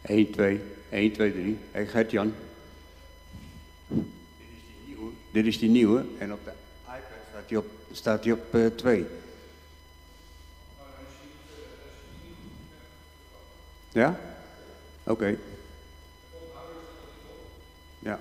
1, 2, 1, 2, 3. Hé, Gert-Jan. Dit is die nieuwe. En op de iPad staat hij op 2. Ja? Oké. Ja.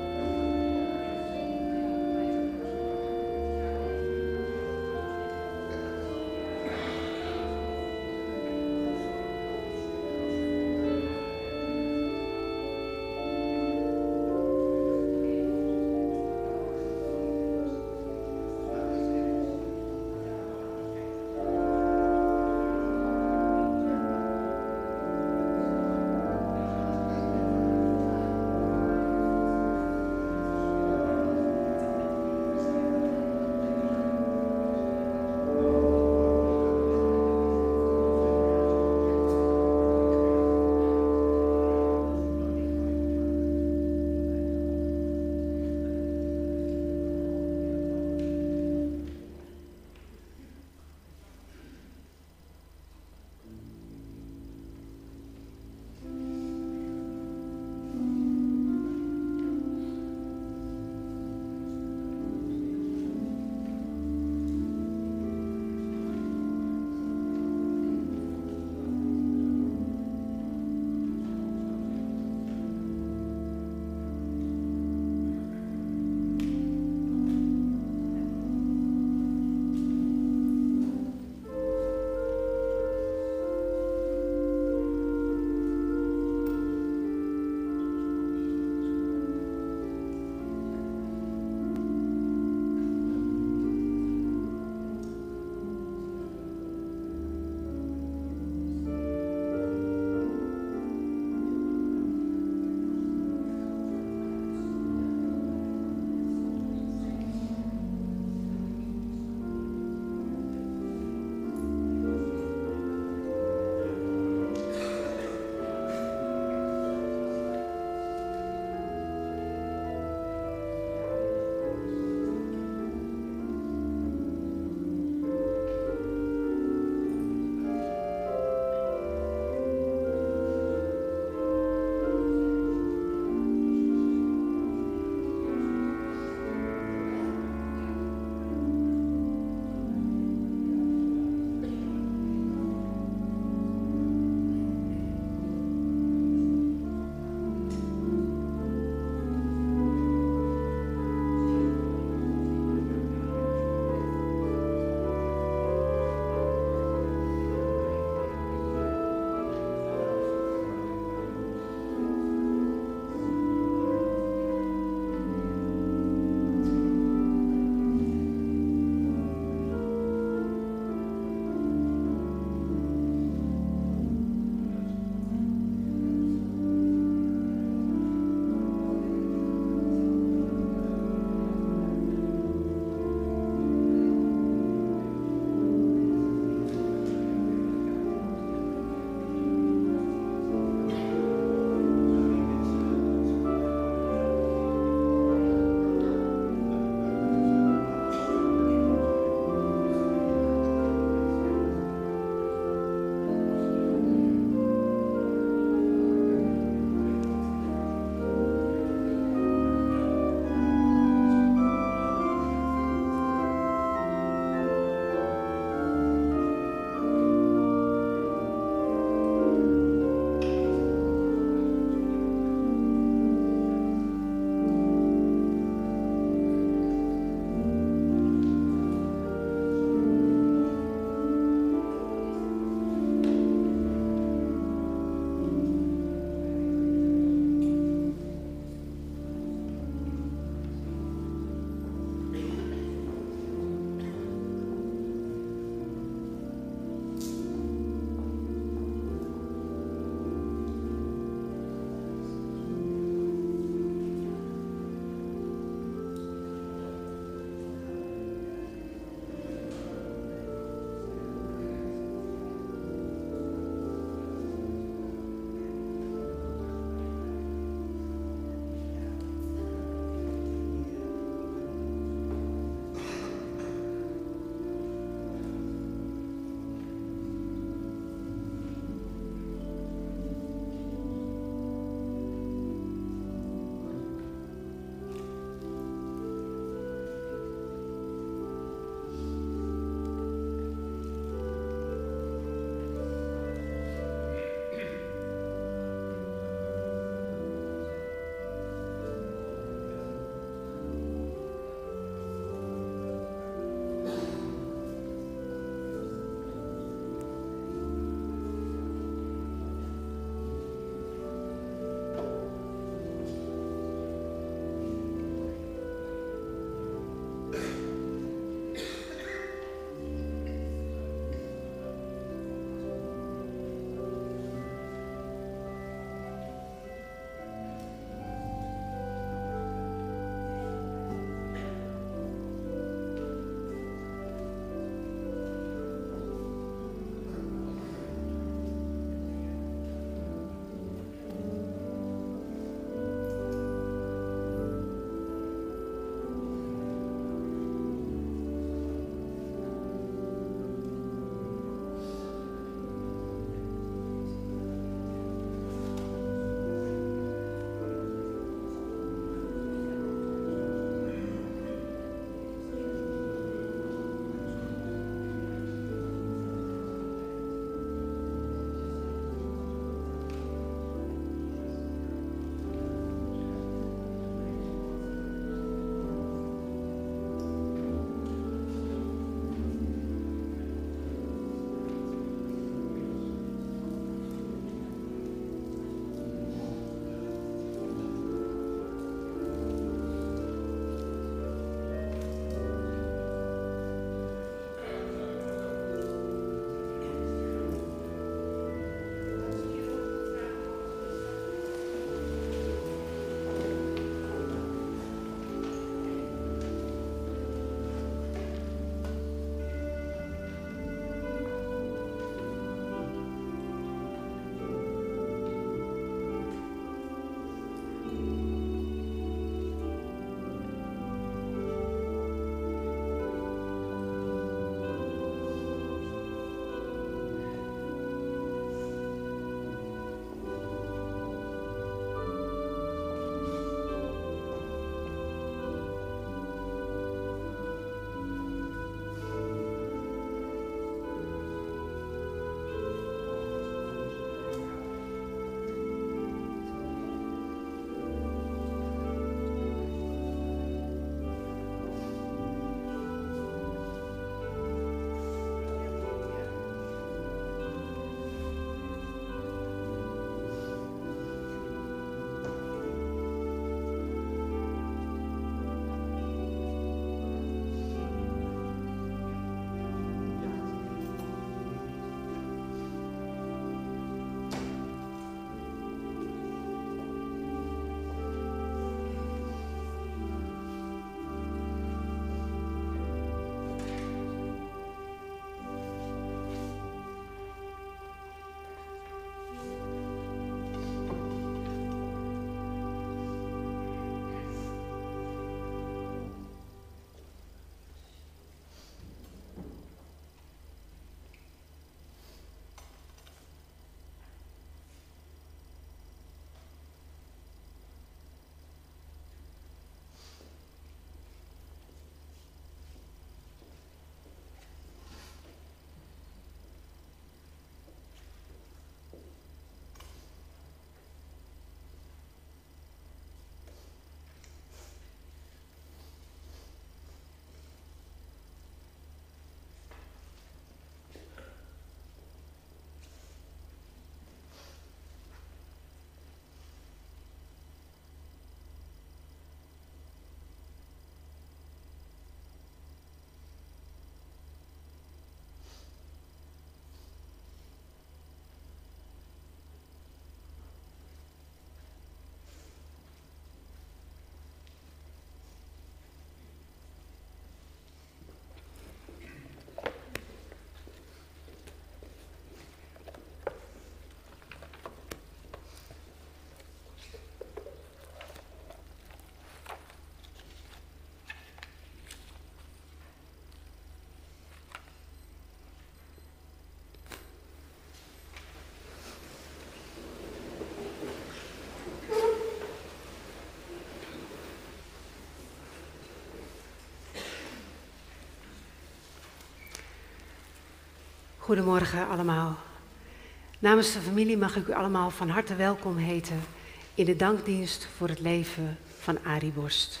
Goedemorgen allemaal. Namens de familie mag ik u allemaal van harte welkom heten in de dankdienst voor het leven van Arie Borst.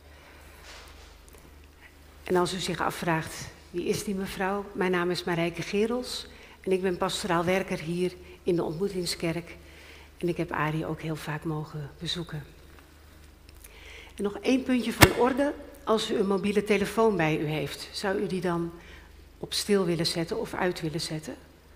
En als u zich afvraagt, wie is die mevrouw? Mijn naam is Marijke Gerels en ik ben pastoraal werker hier in de Ontmoetingskerk. En ik heb Arie ook heel vaak mogen bezoeken. En nog 1 puntje van orde. Als u een mobiele telefoon bij u heeft, zou u die dan op stil willen zetten of uit willen zetten?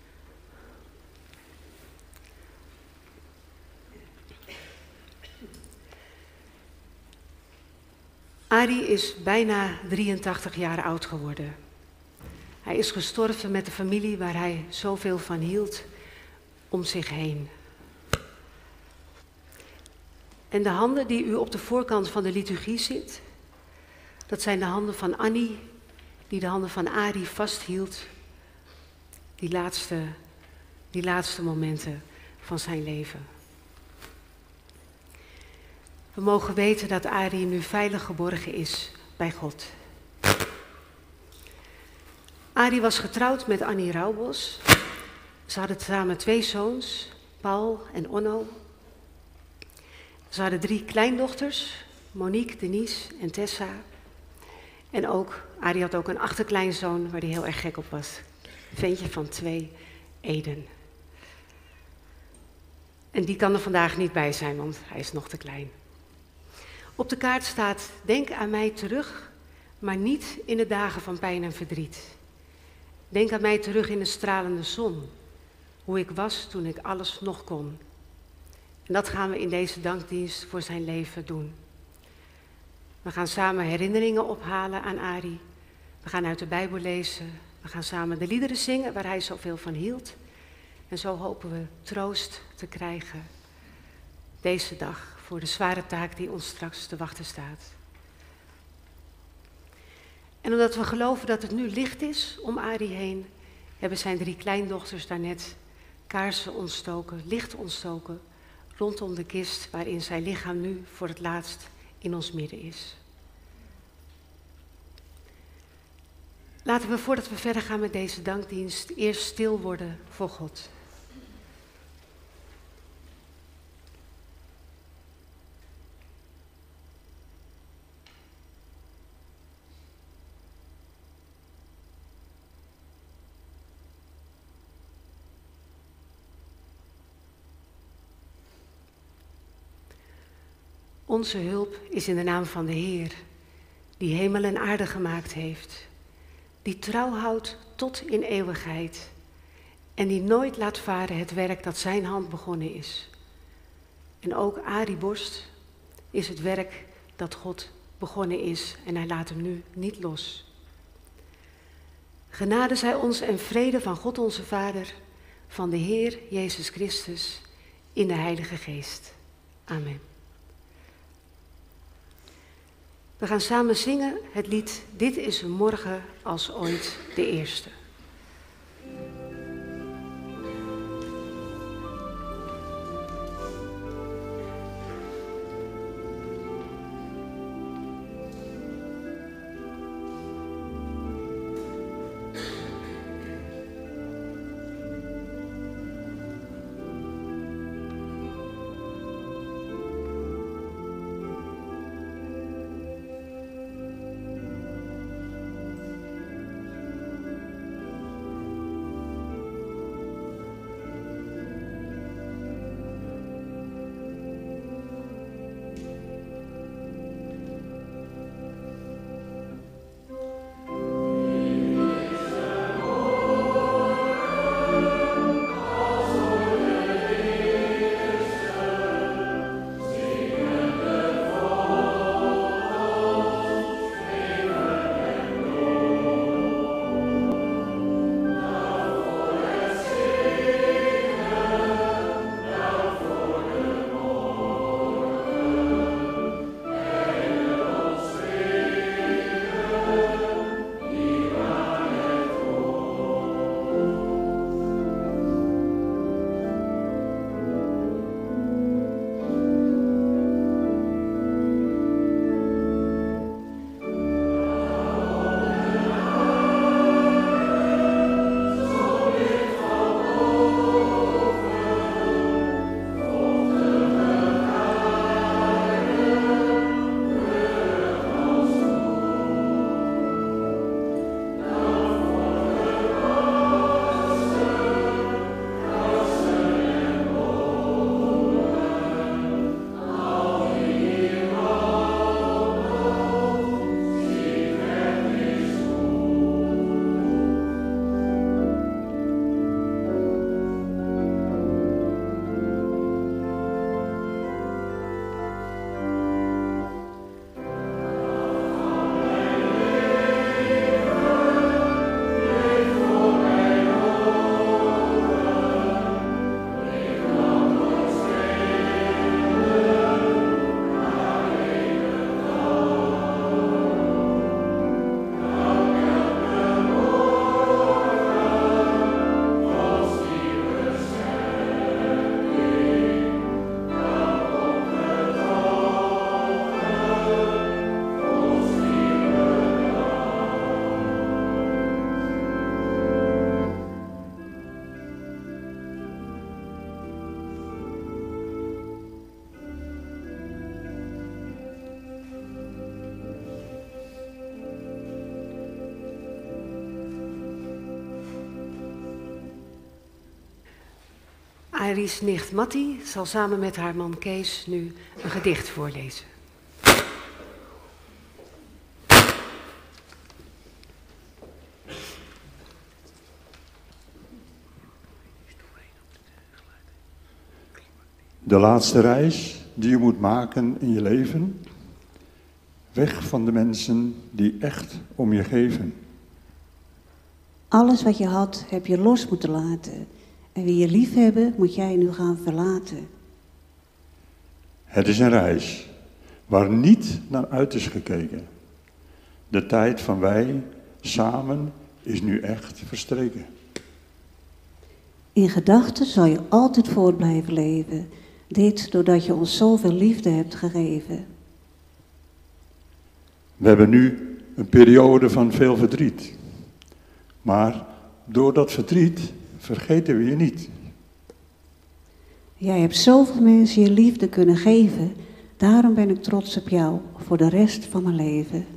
Arie is bijna 83 jaar oud geworden. Hij is gestorven met de familie waar hij zoveel van hield om zich heen. En de handen die u op de voorkant van de liturgie ziet, dat zijn de handen van Annie, die de handen van Arie vasthield, die laatste momenten van zijn leven. We mogen weten dat Arie nu veilig geborgen is bij God. Arie was getrouwd met Annie Rauwbos. Ze hadden samen 2 zoons, Paul en Onno. Ze hadden 3 kleindochters, Monique, Denise en Tessa. En Arie had ook een achterkleinzoon waar hij heel erg gek op was. Een ventje van 2, Eden. En die kan er vandaag niet bij zijn, want hij is nog te klein. Op de kaart staat, denk aan mij terug, maar niet in de dagen van pijn en verdriet. Denk aan mij terug in de stralende zon, hoe ik was toen ik alles nog kon. En dat gaan we in deze dankdienst voor zijn leven doen. We gaan samen herinneringen ophalen aan Arie. We gaan uit de Bijbel lezen. We gaan samen de liederen zingen waar hij zoveel van hield. En zo hopen we troost te krijgen deze dag voor de zware taak die ons straks te wachten staat. En omdat we geloven dat het nu licht is om Arie heen, hebben zijn 3 kleindochters daarnet kaarsen ontstoken, licht ontstoken, rondom de kist waarin zijn lichaam nu voor het laatst in ons midden is. Laten we voordat we verder gaan met deze dankdienst eerst stil worden voor God. Onze hulp is in de naam van de Heer, die hemel en aarde gemaakt heeft, die trouw houdt tot in eeuwigheid en die nooit laat varen het werk dat zijn hand begonnen is. En ook Arie Borst is het werk dat God begonnen is en hij laat hem nu niet los. Genade zij ons en vrede van God onze Vader, van de Heer Jezus Christus, in de Heilige Geest. Amen. We gaan samen zingen het lied Dit is een morgen als ooit de eerste. Aries nicht Matti zal samen met haar man Kees nu een gedicht voorlezen. De laatste reis die je moet maken in je leven. Weg van de mensen die echt om je geven. Alles wat je had, heb je los moeten laten. En wie je lief hebben, moet jij nu gaan verlaten. Het is een reis waar niet naar uit is gekeken. De tijd van wij samen is nu echt verstreken. In gedachten zal je altijd voort blijven leven. Dit doordat je ons zoveel liefde hebt gegeven. We hebben nu een periode van veel verdriet. Maar door dat verdriet vergeten we je niet. Jij hebt zoveel mensen je liefde kunnen geven. Daarom ben ik trots op jou voor de rest van mijn leven.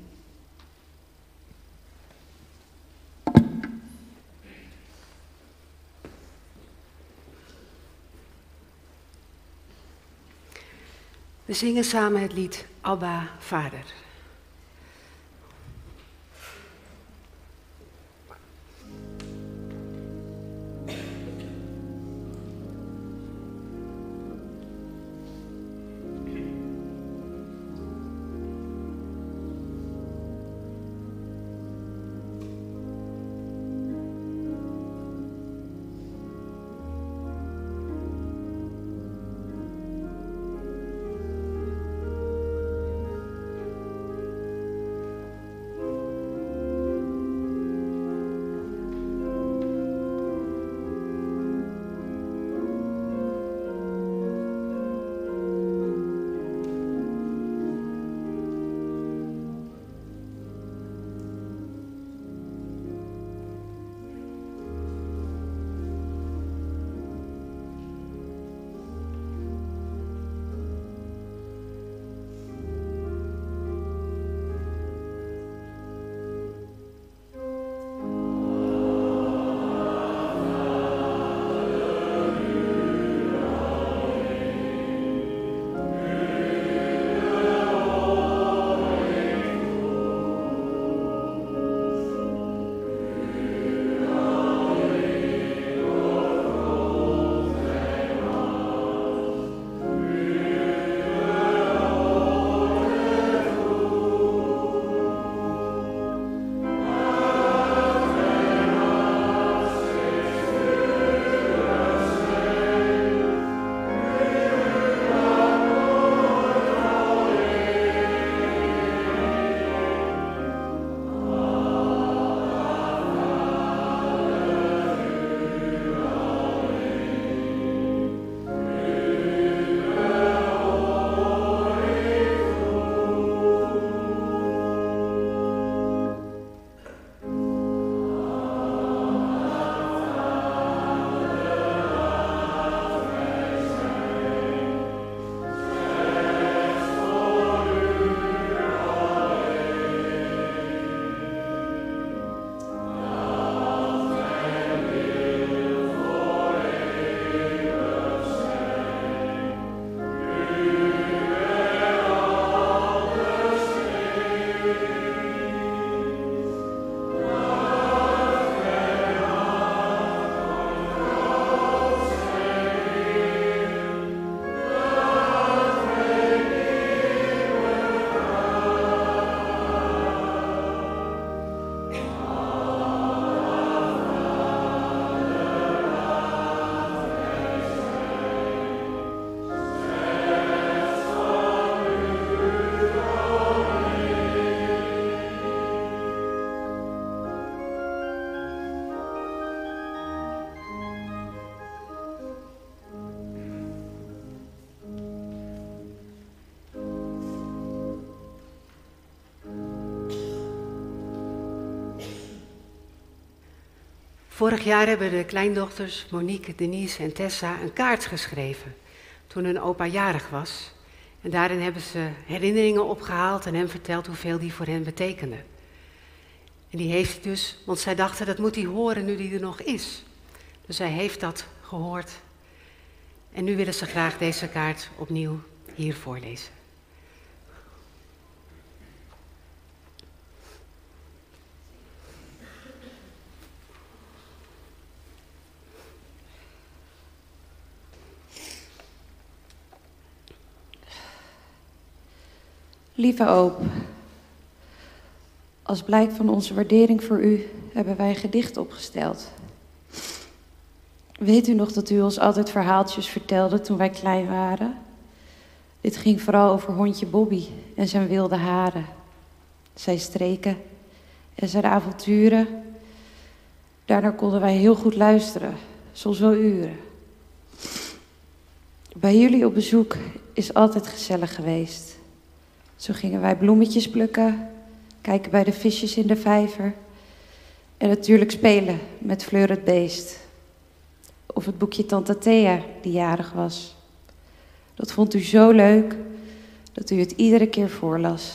We zingen samen het lied Abba, Vader. Vorig jaar hebben de kleindochters Monique, Denise en Tessa een kaart geschreven toen hun opa jarig was. En daarin hebben ze herinneringen opgehaald en hem verteld hoeveel die voor hen betekenden. En die heeft hij dus, want zij dachten dat moet hij horen nu hij er nog is. Dus hij heeft dat gehoord. En nu willen ze graag deze kaart opnieuw hier voorlezen. Lieve Oop, als blijk van onze waardering voor u hebben wij een gedicht opgesteld. Weet u nog dat u ons altijd verhaaltjes vertelde toen wij klein waren? Dit ging vooral over hondje Bobby en zijn wilde haren. Zijn streken en zijn avonturen. Daarna konden wij heel goed luisteren, soms wel uren. Bij jullie op bezoek is altijd gezellig geweest. Zo gingen wij bloemetjes plukken, kijken bij de visjes in de vijver en natuurlijk spelen met Fleur het beest. Of het boekje Tante Thea die jarig was. Dat vond u zo leuk dat u het iedere keer voorlas.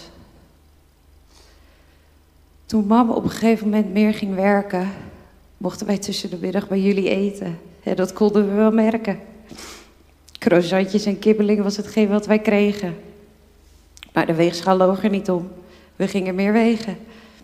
Toen mama op een gegeven moment meer ging werken, mochten wij tussen de middag bij jullie eten. En dat konden we wel merken. Croissantjes en kibbeling was hetgeen wat wij kregen. Maar de weegschaal loog er niet om. We gingen meer wegen.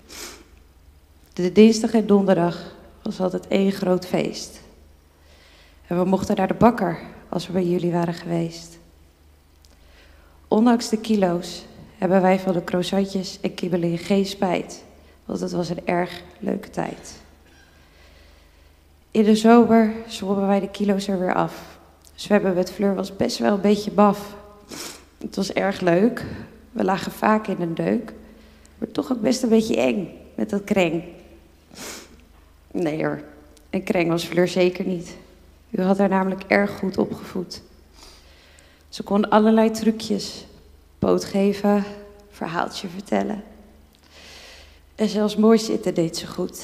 De dinsdag en donderdag was altijd één groot feest. En we mochten naar de bakker als we bij jullie waren geweest. Ondanks de kilo's hebben wij van de croissantjes en kibbeling geen spijt. Want het was een erg leuke tijd. In de zomer zwommen wij de kilo's er weer af. Zwemmen met Fleur was best wel een beetje baf. Het was erg leuk. We lagen vaak in een deuk. Maar toch ook best een beetje eng met dat kreng. Nee hoor, een kreng was Fleur zeker niet. U had haar namelijk erg goed opgevoed. Ze kon allerlei trucjes. Poot geven, verhaaltje vertellen. En zelfs mooi zitten deed ze goed.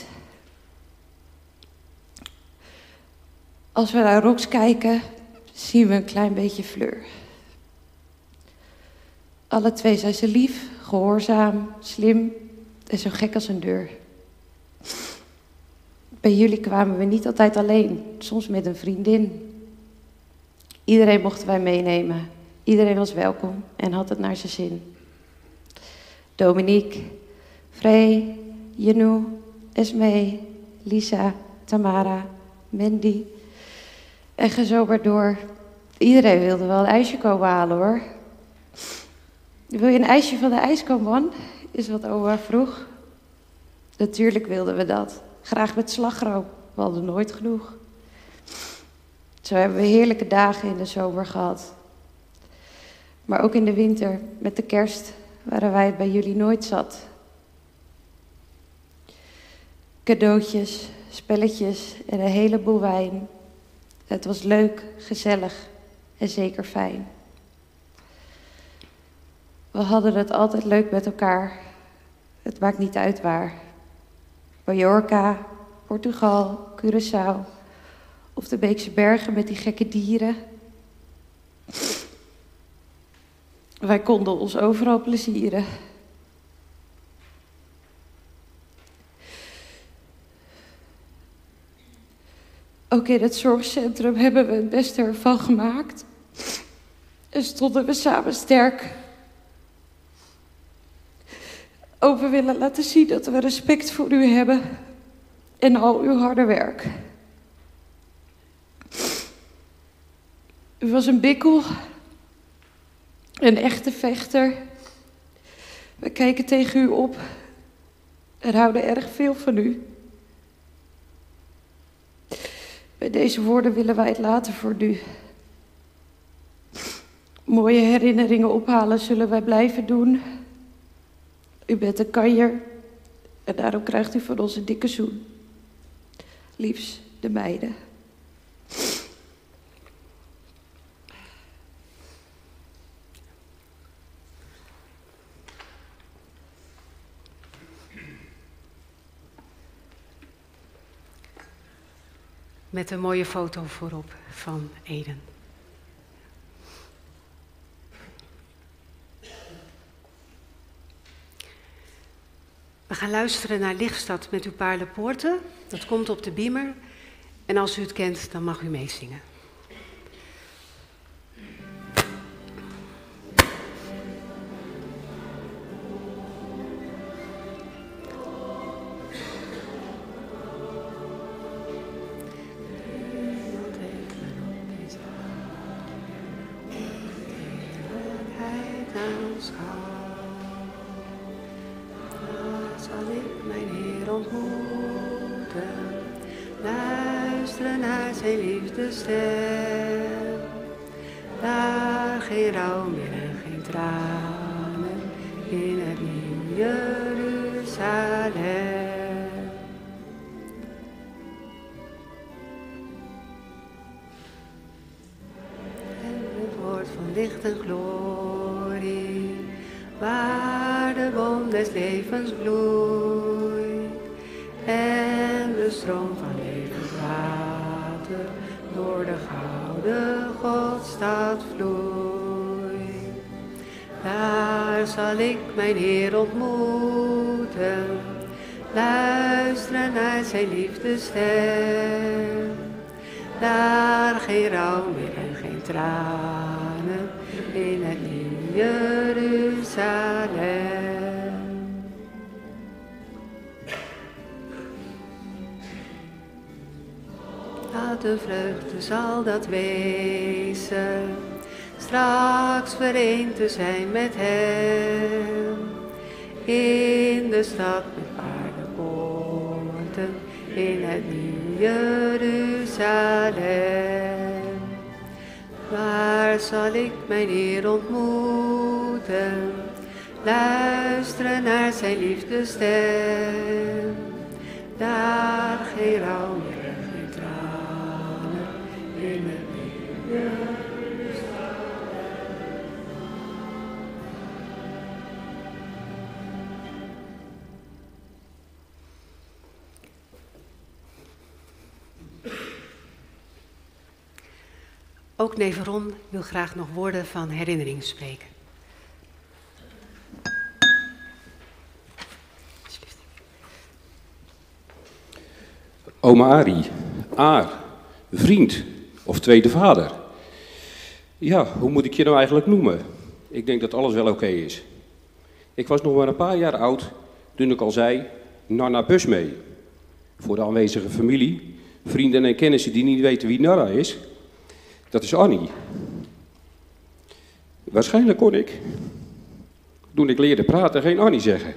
Als we naar Rox kijken, zien we een klein beetje Fleur. Alle twee zijn ze lief, gehoorzaam, slim en zo gek als een deur. Bij jullie kwamen we niet altijd alleen, soms met een vriendin. Iedereen mochten wij meenemen. Iedereen was welkom en had het naar zijn zin. Dominique, Frey, Jenu, Esmee, Lisa, Tamara, Mandy. En ga zo maar door. Iedereen wilde wel een ijsje komen halen hoor. Wil je een ijsje van de ijskoman? Is wat oma vroeg. Natuurlijk wilden we dat. Graag met slagroom. We hadden nooit genoeg. Zo hebben we heerlijke dagen in de zomer gehad. Maar ook in de winter, met de kerst, waren wij het bij jullie nooit zat. Cadeautjes, spelletjes en een heleboel wijn. Het was leuk, gezellig en zeker fijn. We hadden het altijd leuk met elkaar. Het maakt niet uit waar. Mallorca, Portugal, Curaçao of de Beekse Bergen met die gekke dieren. Wij konden ons overal plezieren. Ook in het zorgcentrum hebben we het beste ervan gemaakt. En stonden we samen sterk. Ook we willen laten zien dat we respect voor u hebben. En al uw harde werk. U was een bikkel. Een echte vechter. We kijken tegen u op. En houden erg veel van u. Bij deze woorden willen wij het laten voor u. Mooie herinneringen ophalen zullen wij blijven doen. U bent een kanjer en daarom krijgt u van ons een dikke zoen. Liefs, de meiden. Met een mooie foto voorop van Eden. We gaan luisteren naar Lichtstad met uw paardenpoorten. Dat komt op de beamer. En als u het kent, dan mag u meezingen. aanschouw. Daar zal ik mijn Heer ontmoeten, luisteren naar zijn liefdesstem. Daar geen rouw meer en geen tranen in het nieuw Jeruzalem. Van licht en glorie, waar de boom des levens bloeit en de stroom van levend water door de gouden Godstad vloeit. Daar zal ik mijn Heer ontmoeten, luisteren naar zijn liefdesstem. Daar geen rouw meer en geen tranen in het nieuw Jeruzalem. Laat de vreugde zal dat wezen, straks vereend te zijn met hem. In de stad met paardenpoorten, in het nieuw Jeruzalem. Waar zal ik mijn Heer ontmoeten, luisteren naar zijn liefdesstem. Daar geen rouw meer en geen tranen in het nieuw Jeruzalem. Ook neef Ron wil graag nog woorden van herinnering spreken. Oma Arie, Aar, vriend of tweede vader. Ja, hoe moet ik je nou eigenlijk noemen? Ik denk dat alles wel oké is. Ik was nog maar een paar jaar oud toen ik al zei, Nana Bus mee. Voor de aanwezige familie, vrienden en kennissen die niet weten wie Nana is, dat is Annie. Waarschijnlijk kon ik, toen ik leerde praten, geen Annie zeggen.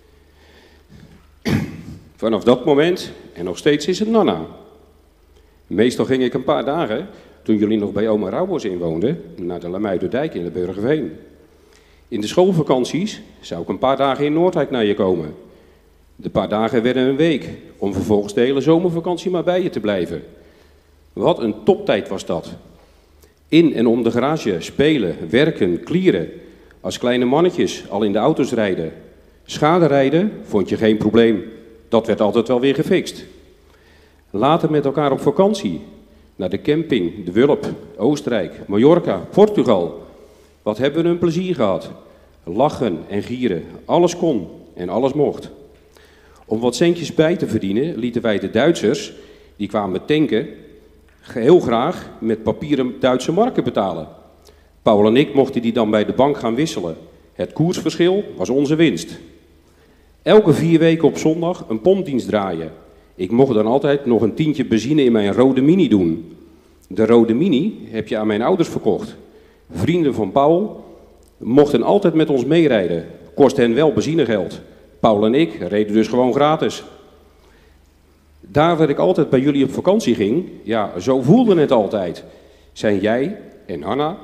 Vanaf dat moment, en nog steeds is het Nana. Meestal ging ik een paar dagen, toen jullie nog bij oma Rauwbos inwoonden, naar de Lamuiderdijk in de Burgerveen. In de schoolvakanties zou ik een paar dagen in Noordwijk naar je komen. De paar dagen werden een week, om vervolgens de hele zomervakantie maar bij je te blijven. Wat een toptijd was dat. In en om de garage, spelen, werken, klieren. Als kleine mannetjes al in de auto's rijden. Schade rijden vond je geen probleem. Dat werd altijd wel weer gefixt. Later met elkaar op vakantie. Naar de camping, de Wulp, Oostenrijk, Mallorca, Portugal. Wat hebben we een plezier gehad. Lachen en gieren. Alles kon en alles mocht. Om wat centjes bij te verdienen lieten wij de Duitsers, die kwamen tanken, heel graag met papieren Duitse marken betalen. Paul en ik mochten die dan bij de bank gaan wisselen. Het koersverschil was onze winst. Elke 4 weken op zondag een pompdienst draaien. Ik mocht dan altijd nog een tientje benzine in mijn rode Mini doen. De rode Mini heb je aan mijn ouders verkocht. Vrienden van Paul mochten altijd met ons meerijden. Kost hen wel benzinegeld. Paul en ik reden dus gewoon gratis. Daar waar ik altijd bij jullie op vakantie ging, ja, zo voelde het altijd. Zijn jij en Hanna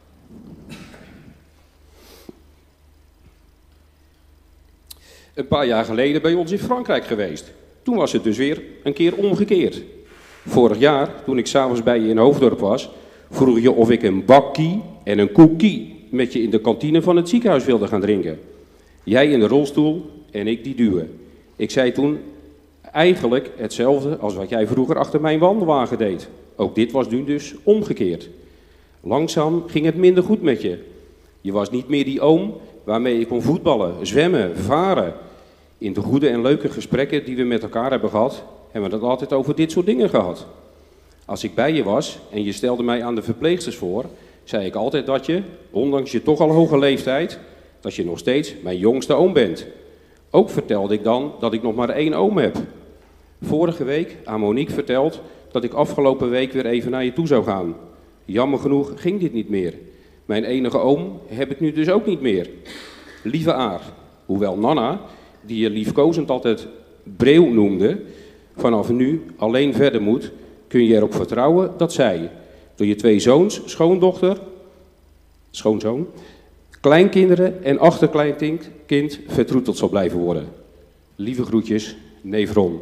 een paar jaar geleden bij ons in Frankrijk geweest. Toen was het dus weer een keer omgekeerd. Vorig jaar, toen ik s'avonds bij je in Hoofddorp was, vroeg je of ik een bakkie en een cookie met je in de kantine van het ziekenhuis wilde gaan drinken. Jij in de rolstoel en ik die duwen. Ik zei toen eigenlijk hetzelfde als wat jij vroeger achter mijn wandelwagen deed. Ook dit was nu dus omgekeerd. Langzaam ging het minder goed met je. Je was niet meer die oom waarmee je kon voetballen, zwemmen, varen. In de goede en leuke gesprekken die we met elkaar hebben gehad, hebben we het altijd over dit soort dingen gehad. Als ik bij je was en je stelde mij aan de verpleegsters voor, zei ik altijd dat je, ondanks je toch al hoge leeftijd, dat je nog steeds mijn jongste oom bent. Ook vertelde ik dan dat ik nog maar 1 oom heb. Vorige week aan Monique verteld dat ik afgelopen week weer even naar je toe zou gaan. Jammer genoeg ging dit niet meer. Mijn enige oom heb ik nu dus ook niet meer. Lieve Aar, hoewel Nonna, die je liefkozend altijd Breeuw noemde, vanaf nu alleen verder moet, kun je erop vertrouwen dat zij door je 2 zoons, schoonzoon, kleinkinderen en achterkleinkind vertroeteld zal blijven worden. Lieve groetjes, neef Ron.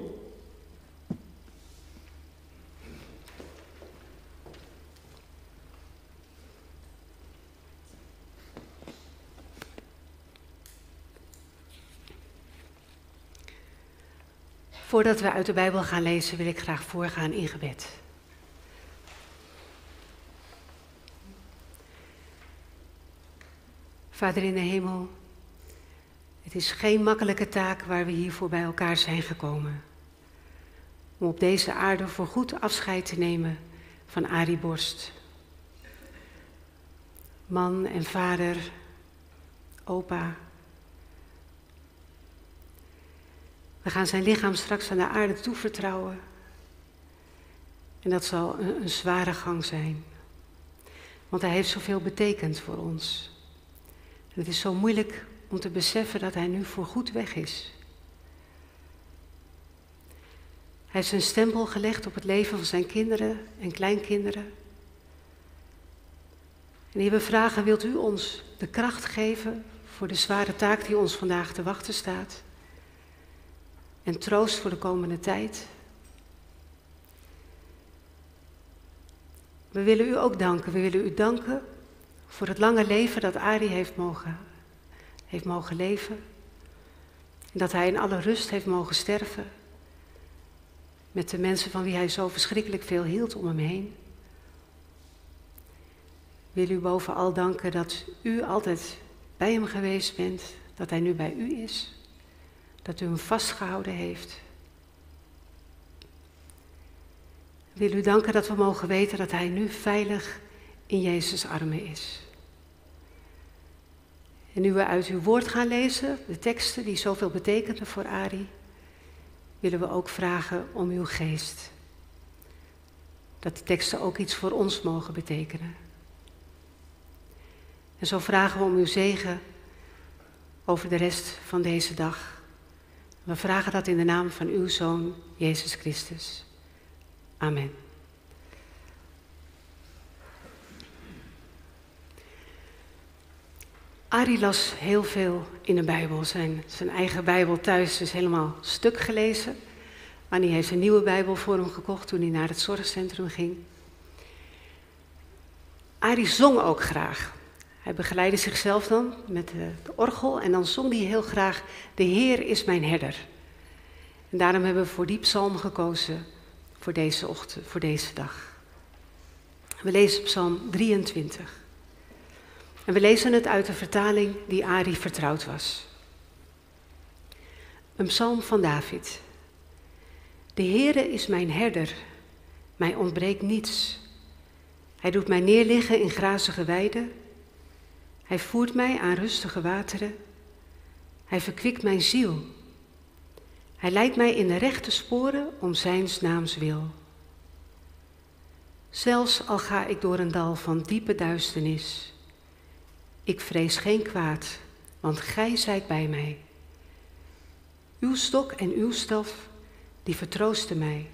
Voordat we uit de Bijbel gaan lezen, wil ik graag voorgaan in gebed. Vader in de hemel, het is geen makkelijke taak waar we hiervoor bij elkaar zijn gekomen. Om op deze aarde voorgoed afscheid te nemen van Arie Borst. Man en vader, opa. We gaan zijn lichaam straks aan de aarde toevertrouwen. En dat zal een zware gang zijn. Want hij heeft zoveel betekend voor ons. En het is zo moeilijk om te beseffen dat hij nu voorgoed weg is. Hij heeft zijn stempel gelegd op het leven van zijn kinderen en kleinkinderen. En Heer, we vragen, wilt u ons de kracht geven voor de zware taak die ons vandaag te wachten staat? En troost voor de komende tijd. We willen u ook danken. We willen u danken voor het lange leven dat Arie heeft mogen leven. En dat hij in alle rust heeft mogen sterven. Met de mensen van wie hij zo verschrikkelijk veel hield om hem heen. We willen u bovenal danken dat u altijd bij hem geweest bent. Dat hij nu bij u is. Dat u hem vastgehouden heeft. Ik wil u danken dat we mogen weten dat hij nu veilig in Jezus' armen is. En nu we uit uw woord gaan lezen, de teksten die zoveel betekenden voor Arie, willen we ook vragen om uw geest. Dat de teksten ook iets voor ons mogen betekenen. En zo vragen we om uw zegen over de rest van deze dag. We vragen dat in de naam van uw Zoon, Jezus Christus. Amen. Arie las heel veel in de Bijbel. Zijn eigen Bijbel thuis is helemaal stuk gelezen. Annie heeft een nieuwe Bijbel voor hem gekocht toen hij naar het zorgcentrum ging. Arie zong ook graag. Hij begeleidde zichzelf dan met de orgel en dan zong hij heel graag: De Heer is mijn herder. En daarom hebben we voor die psalm gekozen voor deze ochtend, voor deze dag. We lezen psalm 23. En we lezen het uit de vertaling die Arie vertrouwd was. Een psalm van David. De Heere is mijn herder, mij ontbreekt niets. Hij doet mij neerliggen in grazige weiden. Hij voert mij aan rustige wateren. Hij verkwikt mijn ziel. Hij leidt mij in de rechte sporen om zijns naams wil. Zelfs al ga ik door een dal van diepe duisternis. Ik vrees geen kwaad, want gij zijt bij mij. Uw stok en uw staf, die vertroosten mij.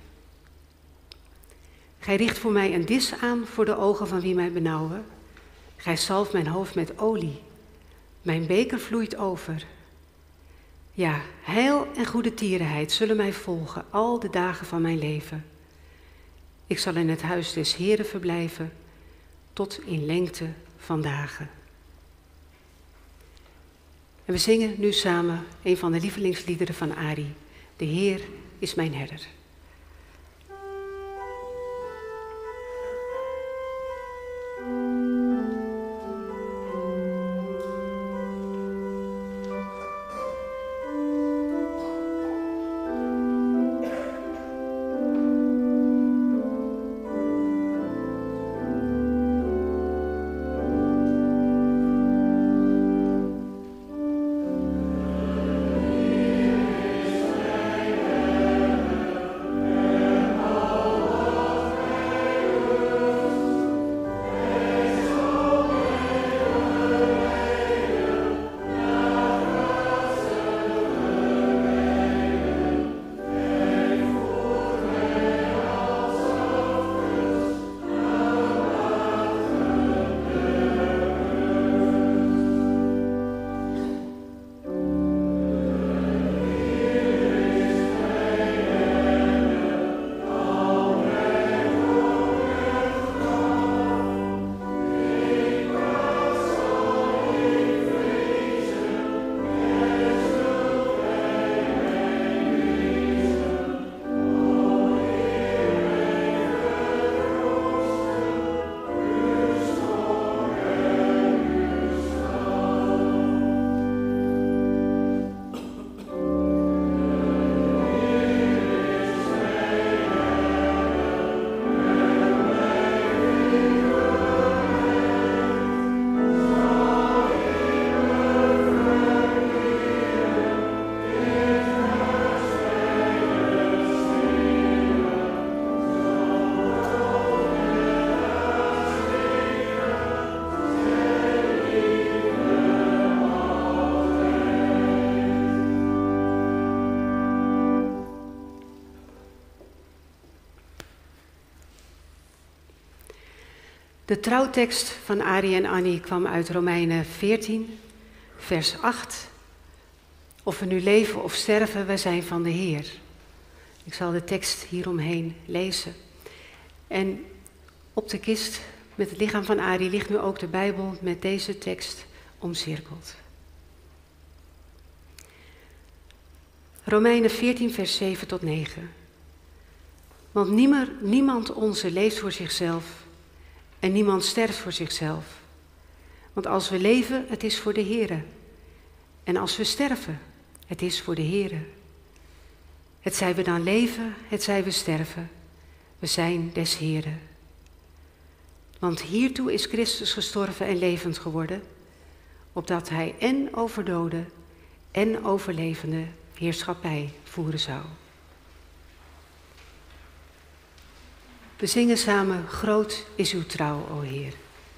Gij richt voor mij een dis aan voor de ogen van wie mij benauwen. Gij zalft mijn hoofd met olie. Mijn beker vloeit over. Ja, heil en goede tierenheid zullen mij volgen al de dagen van mijn leven. Ik zal in het huis des Heeren verblijven tot in lengte van dagen. En we zingen nu samen een van de lievelingsliederen van Arie. De Heer is mijn herder. De trouwtekst van Arie en Annie kwam uit Romeinen 14, vers 8. Of we nu leven of sterven, wij zijn van de Heer. Ik zal de tekst hieromheen lezen. En op de kist met het lichaam van Arie ligt nu ook de Bijbel met deze tekst omcirkeld. Romeinen 14, vers 7 tot 9. Want niemand onze leeft voor zichzelf en niemand sterft voor zichzelf. Want als we leven, het is voor de Heere. En als we sterven, het is voor de Heere. Hetzij we dan leven, hetzij we sterven, we zijn des Heeren. Want hiertoe is Christus gestorven en levend geworden, opdat hij en over doden en over levenden heerschappij voeren zou. We zingen samen, groot is uw trouw, o Heer.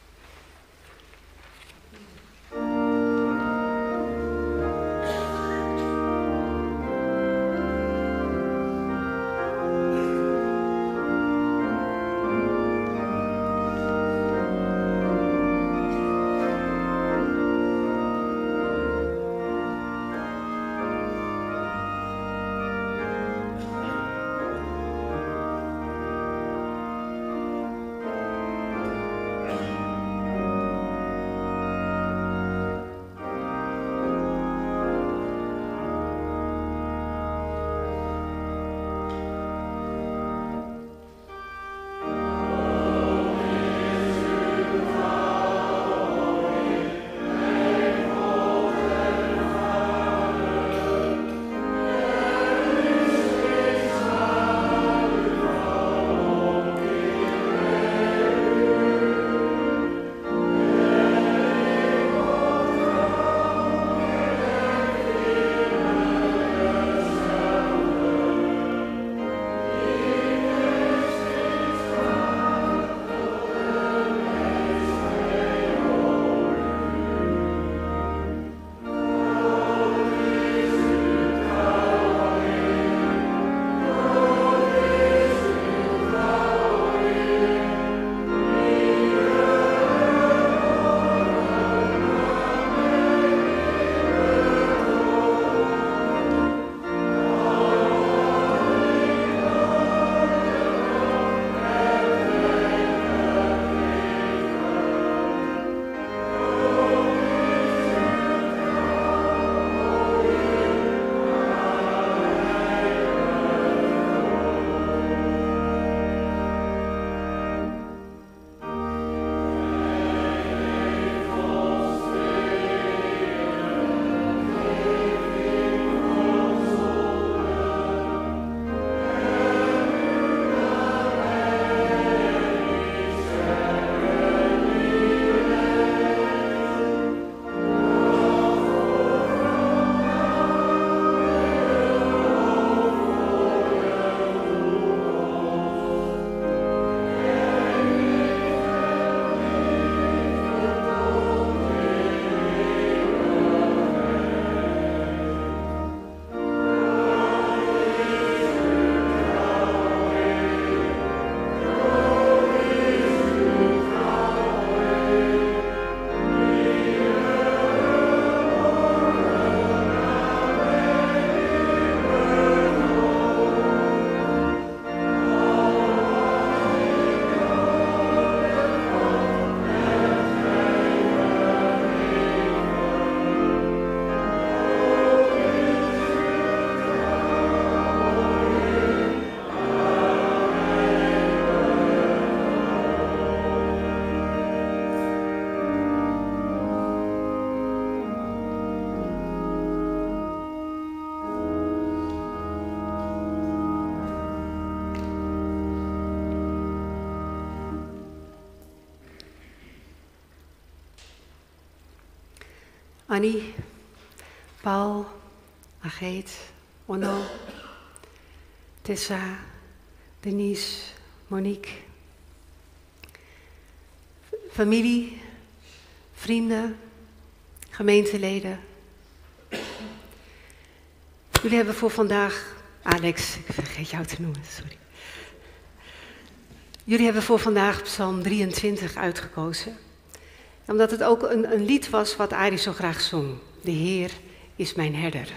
Annie, Paul, Ageet, Onno, Tessa, Denise, Monique. Familie, vrienden, gemeenteleden. Jullie hebben voor vandaag, Alex, ik vergeet jou te noemen, sorry. Jullie hebben voor vandaag Psalm 23 uitgekozen. Omdat het ook een lied was wat Arie zo graag zong. De Heer is mijn herder.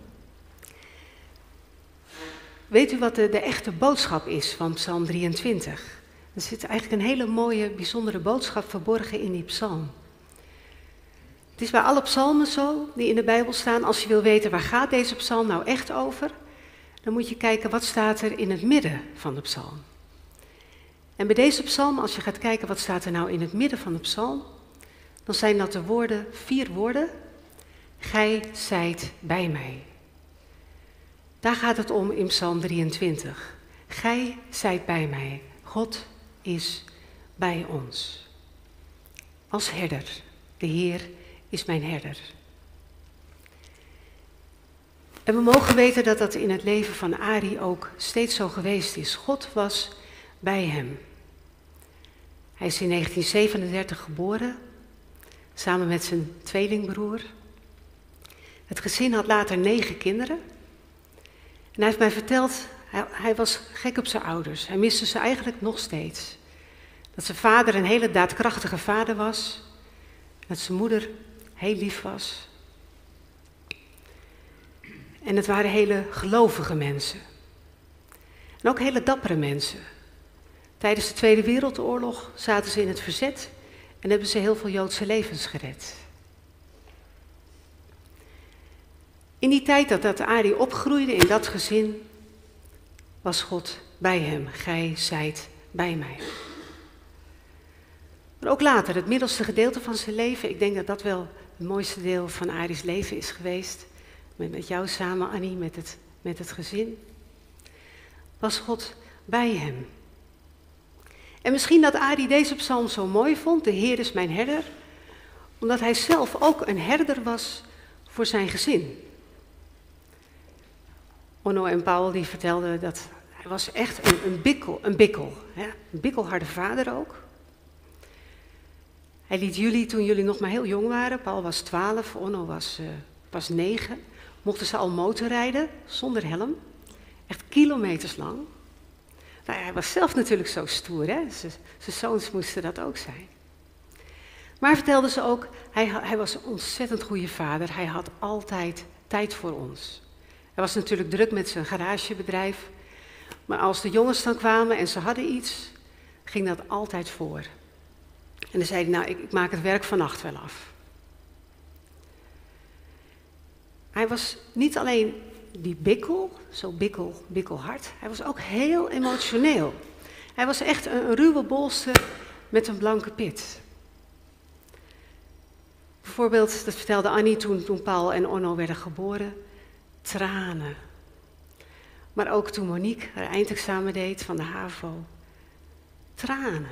Weet u wat de echte boodschap is van Psalm 23? Er zit eigenlijk een hele mooie, bijzondere boodschap verborgen in die psalm. Het is bij alle psalmen zo die in de Bijbel staan. Als je wil weten waar gaat deze psalm nou echt over, dan moet je kijken wat staat er in het midden van de psalm. En bij deze psalm, als je gaat kijken wat staat er nou in het midden van de psalm, dan zijn dat de woorden, 4 woorden. Gij zijt bij mij. Daar gaat het om in Psalm 23. Gij zijt bij mij. God is bij ons. Als herder. De Heer is mijn herder. En we mogen weten dat dat in het leven van Arie ook steeds zo geweest is. God was bij hem. Hij is in 1937 geboren, samen met zijn tweelingbroer. Het gezin had later 9 kinderen. En hij heeft mij verteld, hij was gek op zijn ouders. Hij miste ze eigenlijk nog steeds. Dat zijn vader een hele daadkrachtige vader was. Dat zijn moeder heel lief was. En het waren hele gelovige mensen. En ook hele dappere mensen. Tijdens de Tweede Wereldoorlog zaten ze in het verzet en hebben ze heel veel Joodse levens gered. In die tijd dat Arie opgroeide in dat gezin, was God bij hem. Gij zijt bij mij. Maar ook later, het middelste gedeelte van zijn leven, ik denk dat dat wel het mooiste deel van Arie's leven is geweest. Met jou samen, Annie, met het gezin. Was God bij hem. En misschien dat Arie deze psalm zo mooi vond, de Heer is mijn herder, omdat hij zelf ook een herder was voor zijn gezin. Onno en Paul die vertelden dat hij was echt een bikkelharde vader ook. Hij liet jullie, toen jullie nog maar heel jong waren, Paul was 12, Onno was 9, mochten ze al motorrijden zonder helm, echt kilometers lang. Nou ja, hij was zelf natuurlijk zo stoer, hè? Zijn zoons moesten dat ook zijn. Maar vertelden ze ook, hij was een ontzettend goede vader, hij had altijd tijd voor ons. Hij was natuurlijk druk met zijn garagebedrijf, maar als de jongens dan kwamen en ze hadden iets, ging dat altijd voor. En dan zei hij, nou, ik maak het werk vannacht wel af. Hij was niet alleen die zo bikkelhard, hij was ook heel emotioneel. Hij was echt een ruwe bolster met een blanke pit. Bijvoorbeeld, dat vertelde Annie toen Paul en Onno werden geboren, tranen. Maar ook toen Monique haar eindexamen deed van de HAVO, tranen.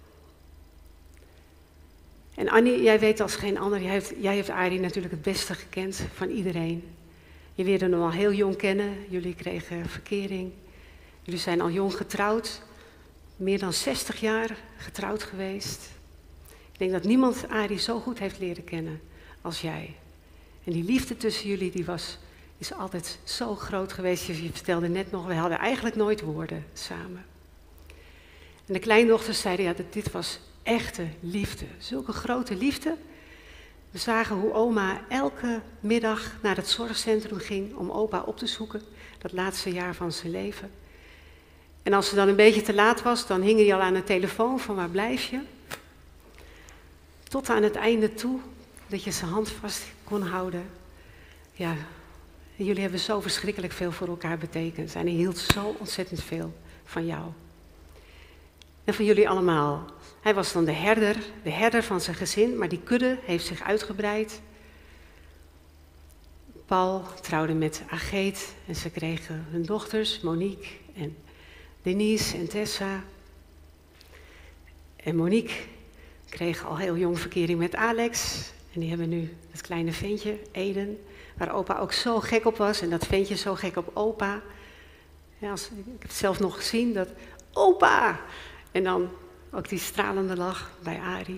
En Annie, jij weet als geen ander, jij heeft Arie natuurlijk het beste gekend van iedereen. Je leerde hem al heel jong kennen, jullie kregen verkering. Jullie zijn al jong getrouwd, meer dan 60 jaar getrouwd geweest. Ik denk dat niemand Arie zo goed heeft leren kennen als jij. En die liefde tussen jullie, is altijd zo groot geweest. Je vertelde net nog, we hadden eigenlijk nooit woorden samen. En de kleindochters zeiden, ja, dit was echte liefde. Zulke grote liefde. We zagen hoe oma elke middag naar het zorgcentrum ging om opa op te zoeken. Dat laatste jaar van zijn leven. En als ze dan een beetje te laat was, dan hing hij al aan de telefoon van waar blijf je? Tot aan het einde toe, dat je zijn hand vast kon houden. Ja, en jullie hebben zo verschrikkelijk veel voor elkaar betekend. En hij hield zo ontzettend veel van jou. En van jullie allemaal. Hij was dan de herder van zijn gezin, maar die kudde heeft zich uitgebreid. Paul trouwde met Ageet en ze kregen hun dochters, Monique en Denise en Tessa. En Monique kreeg al heel jong verkering met Alex. En die hebben nu het kleine ventje, Eden, waar opa ook zo gek op was. En dat ventje zo gek op opa. Ja, ik heb het zelf nog gezien, dat opa! En dan ook die stralende lach bij Arie.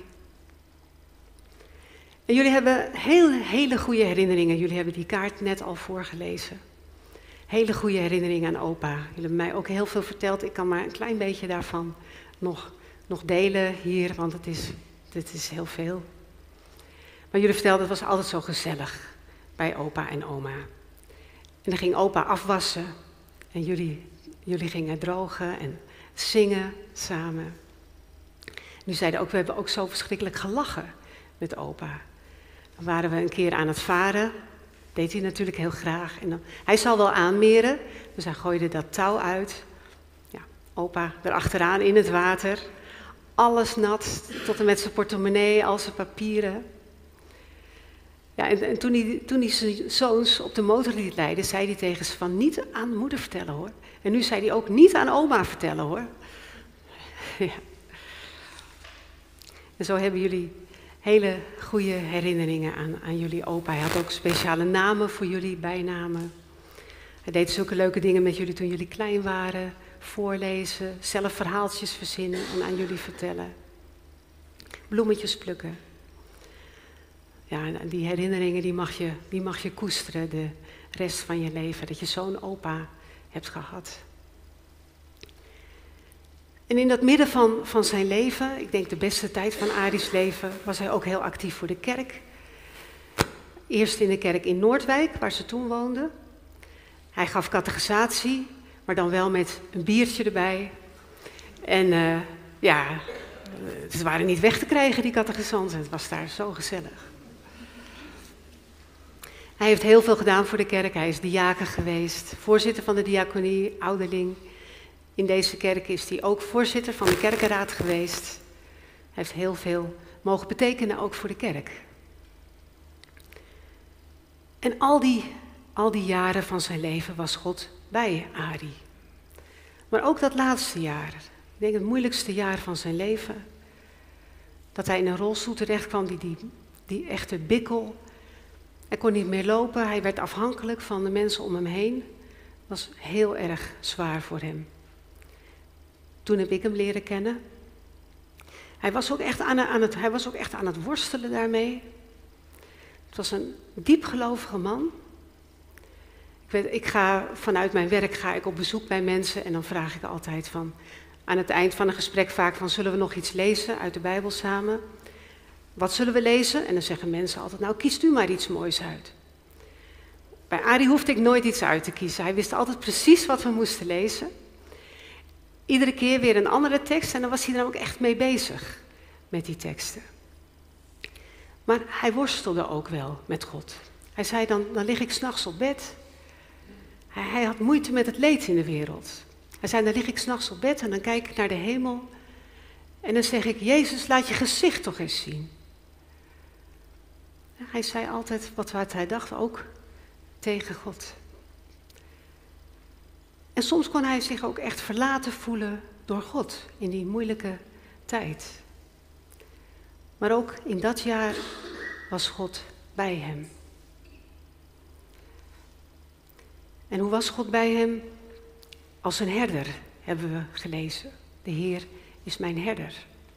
En jullie hebben hele goede herinneringen. Jullie hebben die kaart net al voorgelezen. Hele goede herinneringen aan opa. Jullie hebben mij ook heel veel verteld. Ik kan maar een klein beetje daarvan nog delen hier, want dit is heel veel. Maar jullie vertelden, het was altijd zo gezellig bij opa en oma. En dan ging opa afwassen en jullie gingen drogen en zingen samen. Nu zeiden ook, we hebben ook zo verschrikkelijk gelachen met opa. Dan waren we een keer aan het varen, deed hij natuurlijk heel graag. En dan, hij zal wel aanmeren, dus hij gooide dat touw uit. Ja, opa erachteraan in het water, alles nat, tot en met zijn portemonnee, al zijn papieren. Ja, en toen hij zijn zoons op de motor liet rijden, zei hij tegen ze van niet aan moeder vertellen hoor. En nu zei hij ook niet aan oma vertellen hoor. Ja. En zo hebben jullie hele goede herinneringen aan jullie opa. Hij had ook speciale namen voor jullie, bijnamen. Hij deed zulke leuke dingen met jullie toen jullie klein waren. Voorlezen, zelf verhaaltjes verzinnen en aan jullie vertellen. Bloemetjes plukken. Ja, en die herinneringen die mag je koesteren de rest van je leven. Dat je zo'n opa hebt gehad. En in dat midden van zijn leven, ik denk de beste tijd van Ari's leven, was hij ook heel actief voor de kerk. Eerst in de kerk in Noordwijk, waar ze toen woonden. Hij gaf catechisatie, maar dan wel met een biertje erbij. En ze waren niet weg te krijgen, die catechisanten. Het was daar zo gezellig. Hij heeft heel veel gedaan voor de kerk. Hij is diaken geweest, voorzitter van de diaconie, ouderling. In deze kerk is hij ook voorzitter van de kerkenraad geweest. Hij heeft heel veel mogen betekenen, ook voor de kerk. En al die jaren van zijn leven was God bij Ari. Maar ook dat laatste jaar, ik denk het moeilijkste jaar van zijn leven, dat hij in een rolstoel terecht kwam, die echte bikkel. Hij kon niet meer lopen, hij werd afhankelijk van de mensen om hem heen. Dat was heel erg zwaar voor hem. Toen heb ik hem leren kennen. Hij was ook echt aan het worstelen daarmee. Het was een diepgelovige man. Vanuit mijn werk ga ik op bezoek bij mensen en dan vraag ik altijd aan het eind van een gesprek vaak zullen we nog iets lezen uit de Bijbel samen? Wat zullen we lezen? En dan zeggen mensen altijd, nou kiest u maar iets moois uit. Bij Ari hoefde ik nooit iets uit te kiezen. Hij wist altijd precies wat we moesten lezen. Iedere keer weer een andere tekst en dan was hij er ook echt mee bezig met die teksten. Maar hij worstelde ook wel met God. Hij zei dan lig ik 's nachts op bed. Hij had moeite met het leed in de wereld. Hij zei, dan lig ik 's nachts op bed en dan kijk ik naar de hemel. En dan zeg ik, Jezus, laat je gezicht toch eens zien. Hij zei altijd wat hij dacht, ook tegen God. En soms kon hij zich ook echt verlaten voelen door God in die moeilijke tijd. Maar ook in dat jaar was God bij hem. En hoe was God bij hem? Als een herder, hebben we gelezen. De Heer is mijn herder.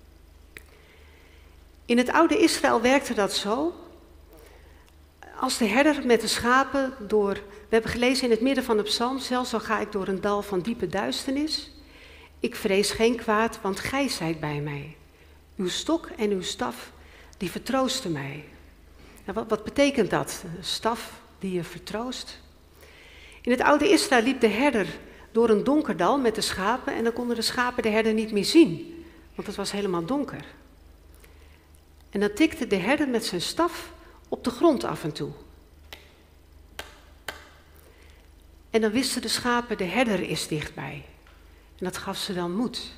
In het oude Israël werkte dat zo. Als de herder met de schapen we hebben gelezen in het midden van de psalm, zelfs al ga ik door een dal van diepe duisternis. Ik vrees geen kwaad, want gij zijt bij mij. Uw stok en uw staf, die vertroosten mij. Nou, wat betekent dat? Een staf die je vertroost? In het oude Israël liep de herder door een donker dal met de schapen en dan konden de schapen de herder niet meer zien, want het was helemaal donker. En dan tikte de herder met zijn staf op de grond af en toe. En dan wisten de schapen, de herder is dichtbij. En dat gaf ze dan moed.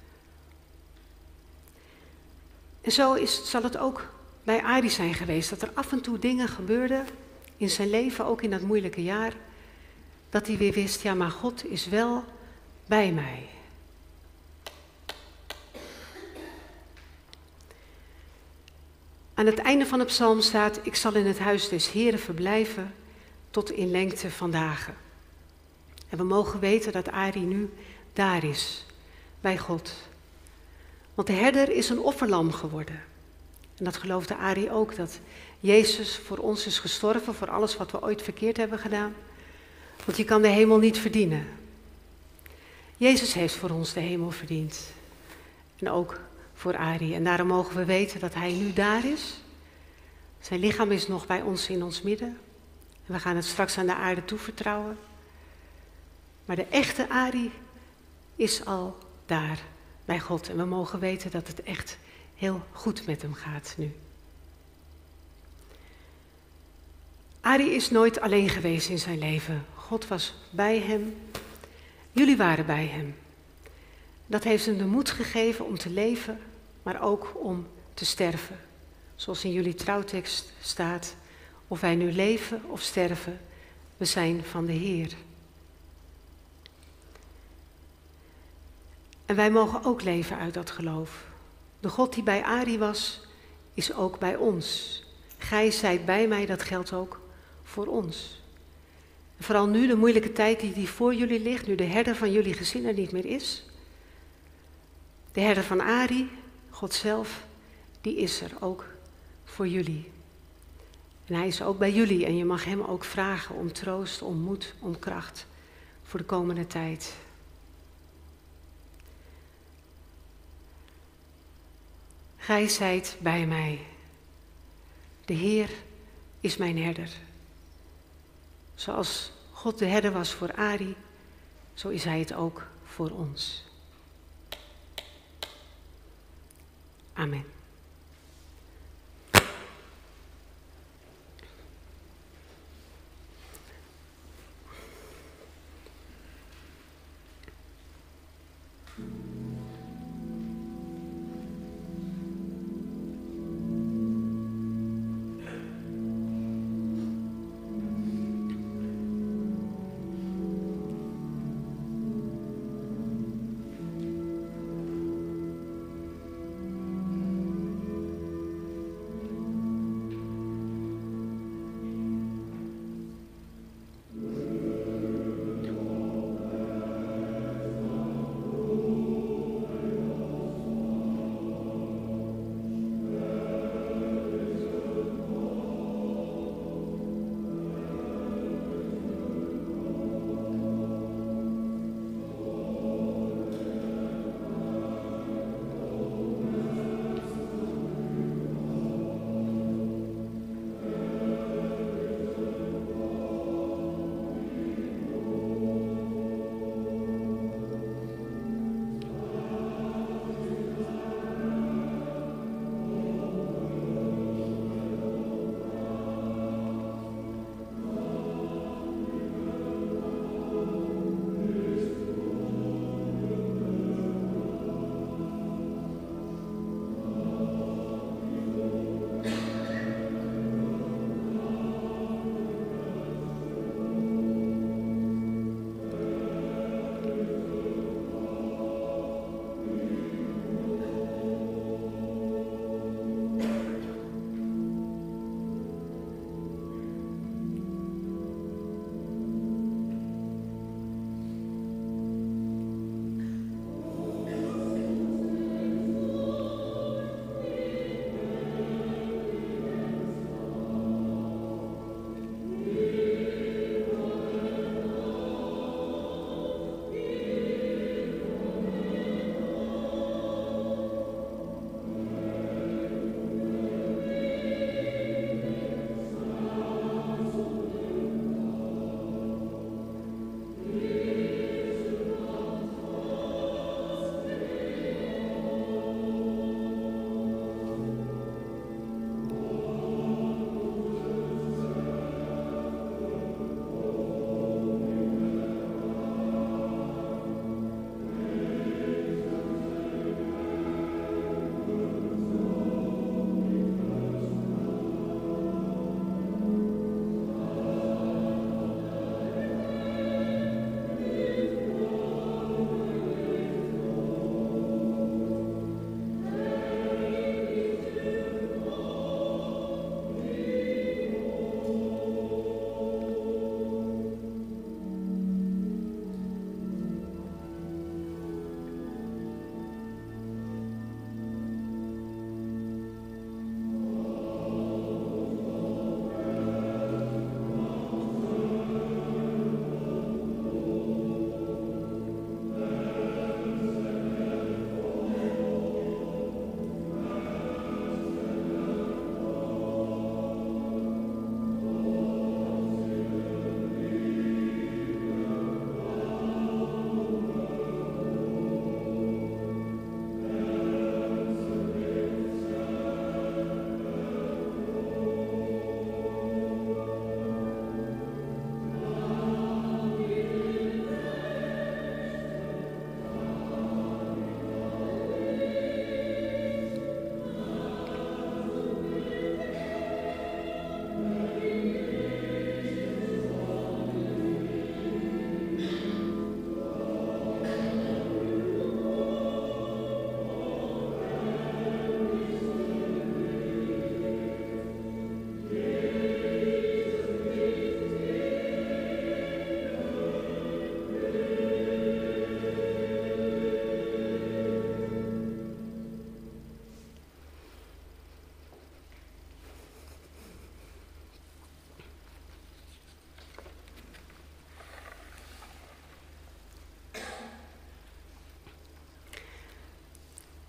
En zo zal het ook bij Ari zijn geweest, dat er af en toe dingen gebeurden in zijn leven, ook in dat moeilijke jaar, dat hij weer wist, ja, maar God is wel bij mij. Aan het einde van de psalm staat, ik zal in het huis des Heren verblijven tot in lengte van dagen. En we mogen weten dat Ari nu daar is, bij God. Want de herder is een offerlam geworden. En dat geloofde Ari ook, dat Jezus voor ons is gestorven, voor alles wat we ooit verkeerd hebben gedaan. Want je kan de hemel niet verdienen. Jezus heeft voor ons de hemel verdiend. En ook voor Arie. En daarom mogen we weten dat hij nu daar is. Zijn lichaam is nog bij ons in ons midden. En we gaan het straks aan de aarde toevertrouwen. Maar de echte Arie is al daar bij God. En we mogen weten dat het echt heel goed met hem gaat nu. Arie is nooit alleen geweest in zijn leven. God was bij hem. Jullie waren bij hem. Dat heeft hem de moed gegeven om te leven, maar ook om te sterven. Zoals in jullie trouwtekst staat, of wij nu leven of sterven, we zijn van de Heer. En wij mogen ook leven uit dat geloof. De God die bij Arie was, is ook bij ons. Gij zijt bij mij, dat geldt ook voor ons. En vooral nu, de moeilijke tijd die voor jullie ligt, nu de herder van jullie gezin er niet meer is. De herder van Arie, God zelf, die is er ook voor jullie. En hij is ook bij jullie en je mag hem ook vragen om troost, om moed, om kracht voor de komende tijd. Gij zijt bij mij. De Heer is mijn herder. Zoals God de herder was voor Arie, zo is hij het ook voor ons. Amen.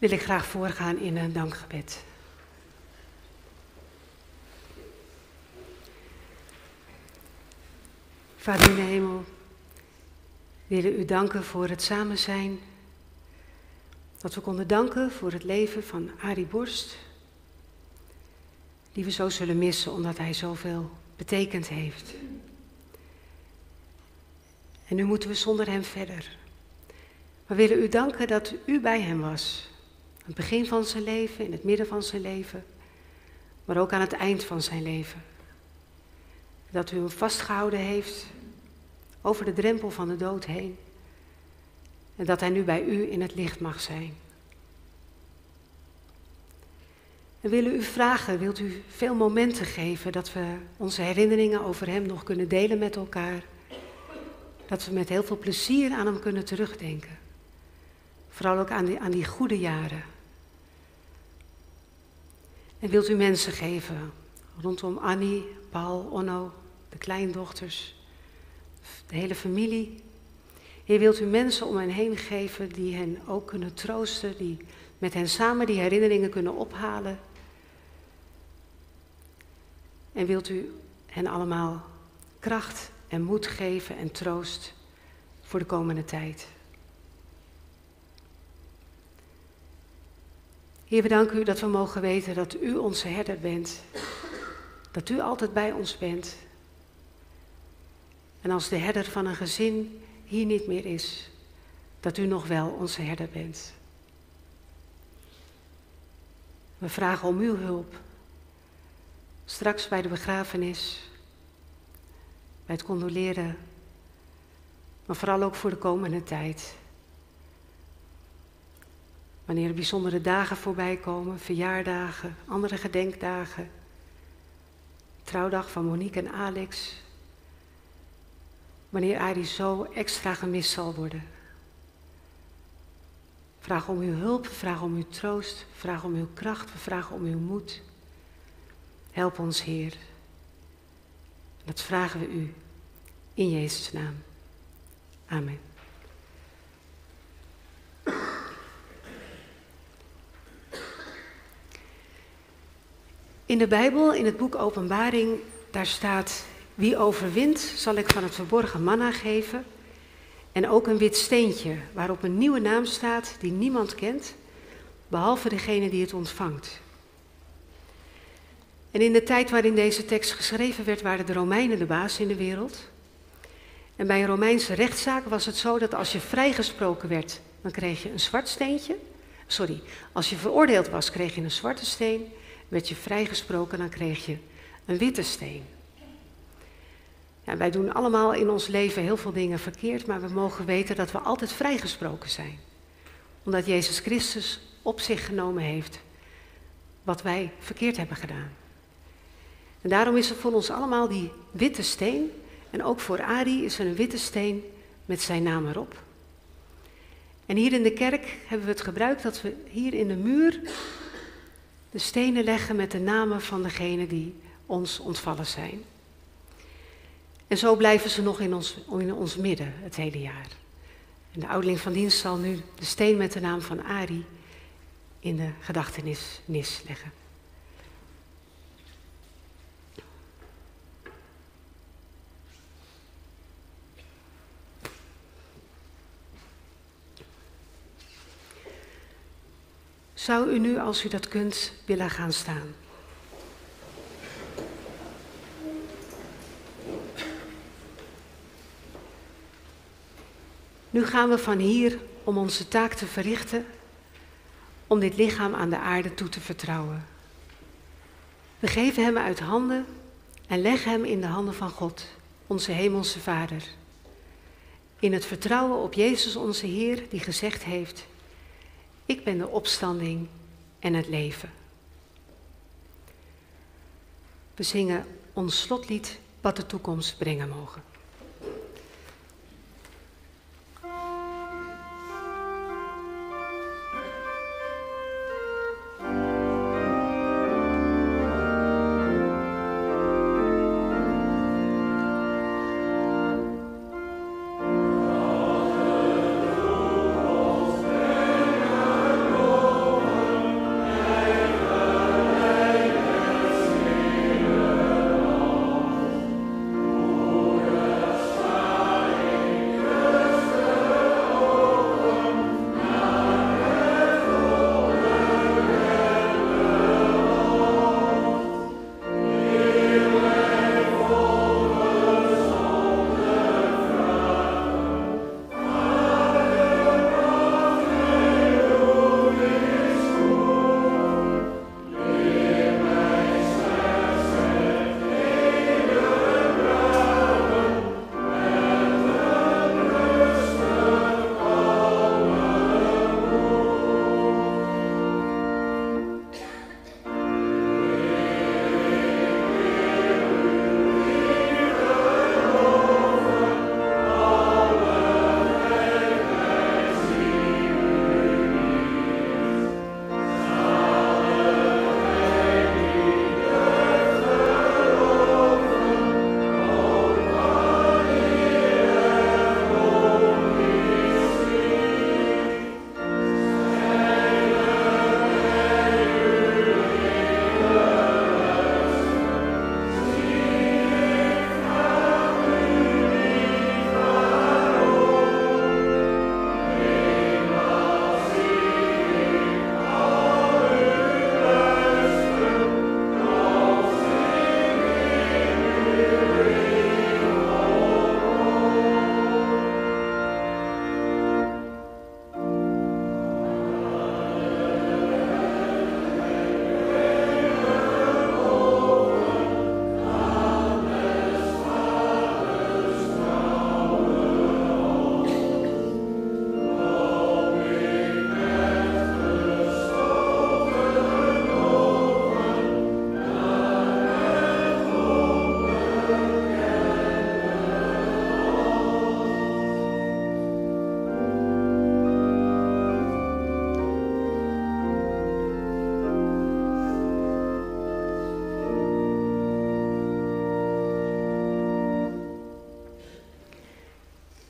wil ik graag voorgaan in een dankgebed. Vader in de hemel, we willen u danken voor het samen zijn. Dat we konden danken voor het leven van Arie Borst. Die we zo zullen missen omdat hij zoveel betekend heeft. En nu moeten we zonder hem verder. We willen u danken dat u bij hem was. Aan het begin van zijn leven, in het midden van zijn leven. Maar ook aan het eind van zijn leven. Dat u hem vastgehouden heeft over de drempel van de dood heen. En dat hij nu bij u in het licht mag zijn. We willen u vragen, wilt u veel momenten geven dat we onze herinneringen over hem nog kunnen delen met elkaar. Dat we met heel veel plezier aan hem kunnen terugdenken. Vooral ook aan die goede jaren. En wilt u mensen geven rondom Annie, Paul, Onno, de kleindochters, de hele familie. Heer, wilt u mensen om hen heen geven die hen ook kunnen troosten, die met hen samen die herinneringen kunnen ophalen. En wilt u hen allemaal kracht en moed geven en troost voor de komende tijd. Heer, we danken u dat we mogen weten dat u onze herder bent. Dat u altijd bij ons bent. En als de herder van een gezin hier niet meer is, dat u nog wel onze herder bent. We vragen om uw hulp. Straks bij de begrafenis, bij het condoleren, maar vooral ook voor de komende tijd. Wanneer er bijzondere dagen voorbij komen, verjaardagen, andere gedenkdagen, trouwdag van Monique en Alex. Wanneer Arie zo extra gemist zal worden. Vraag om uw hulp, vraag om uw troost, vraag om uw kracht, we vragen om uw moed. Help ons, Heer. Dat vragen we u in Jezus' naam. Amen. In de Bijbel, in het boek Openbaring, daar staat: wie overwint, zal ik van het verborgen manna geven. En ook een wit steentje, waarop een nieuwe naam staat die niemand kent, behalve degene die het ontvangt. En in de tijd waarin deze tekst geschreven werd, waren de Romeinen de baas in de wereld. En bij een Romeinse rechtszaak was het zo dat als je vrijgesproken werd, dan kreeg je een zwart steentje. Als je veroordeeld was, kreeg je een zwarte steen. Werd je vrijgesproken, dan kreeg je een witte steen. Ja, wij doen allemaal in ons leven heel veel dingen verkeerd, maar we mogen weten dat we altijd vrijgesproken zijn. Omdat Jezus Christus op zich genomen heeft wat wij verkeerd hebben gedaan. En daarom is er voor ons allemaal die witte steen. En ook voor Arie is er een witte steen met zijn naam erop. En hier in de kerk hebben we het gebruikt dat we hier in de muur de stenen leggen met de namen van degenen die ons ontvallen zijn. En zo blijven ze nog in ons midden het hele jaar. En de ouderling van dienst zal nu de steen met de naam van Arie in de gedachtenisnis leggen. Zou u nu, als u dat kunt, willen gaan staan? Nu gaan we van hier om onze taak te verrichten, om dit lichaam aan de aarde toe te vertrouwen. We geven hem uit handen en leggen hem in de handen van God, onze hemelse Vader. In het vertrouwen op Jezus onze Heer, die gezegd heeft: ik ben de opstanding en het leven. We zingen ons slotlied wat de toekomst brengen mogen.